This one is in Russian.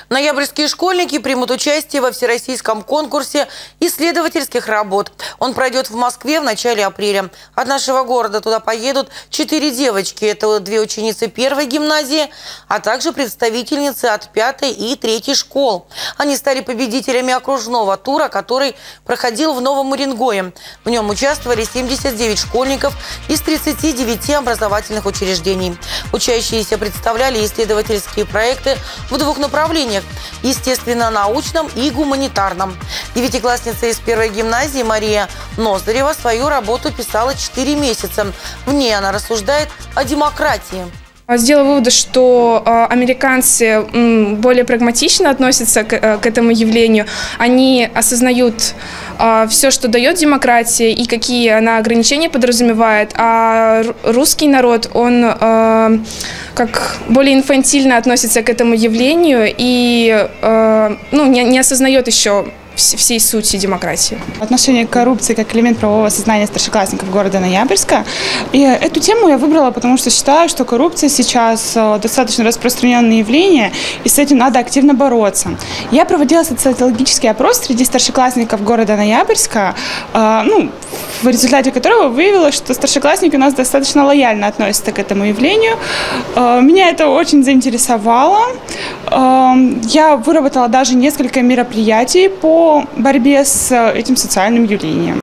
Ноябрьские школьники примут участие во всероссийском конкурсе исследовательских работ. Он пройдет в Москве в начале апреля. От нашего города туда поедут 4 девочки. Это 2 ученицы 1-й гимназии, а также представительницы от 5-й и 3-й школ. Они стали победителями окружного тура, который проходил в Новом Уренгое. В нем участвовали 79 школьников из 39 образовательных учреждений. Учащиеся представляли исследовательские проекты в 2 направлениях – естественно-научном и гуманитарном. Девятиклассница из 1-й гимназии Мария Ноздарева свою работу писала 4 месяца. В ней она рассуждает о демократии. Сделала вывод, что американцы более прагматично относятся к этому явлению. Они осознают все, что дает демократия и какие она ограничения подразумевает. А русский народ, он как более инфантильно относится к этому явлению и не осознает еще всей сути демократии. Отношение к коррупции как элемент правового сознания старшеклассников города Ноябрьска. И эту тему я выбрала, потому что считаю, что коррупция сейчас достаточно распространенное явление, и с этим надо активно бороться. Я проводила социологический опрос среди старшеклассников города Ноябрьска, в результате которого выявилось, что старшеклассники у нас достаточно лояльно относятся к этому явлению. Меня это очень заинтересовало. Я выработала даже несколько мероприятий по борьбе с этим социальным явлением.